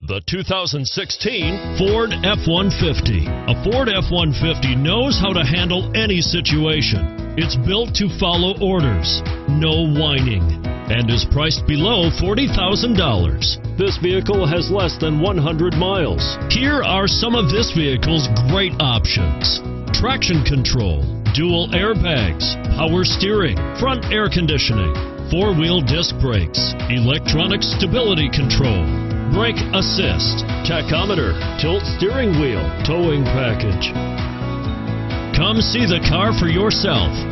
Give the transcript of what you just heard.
The 2016 Ford F-150. A Ford F-150 knows how to handle any situation. It's built to follow orders, no whining, and is priced below $40,000. This vehicle has less than 100 miles. Here are some of this vehicle's great options: traction control, dual airbags, power steering, front air conditioning, four-wheel disc brakes, electronic stability control, brake assist, tachometer, tilt steering wheel, towing package. Come see the car for yourself.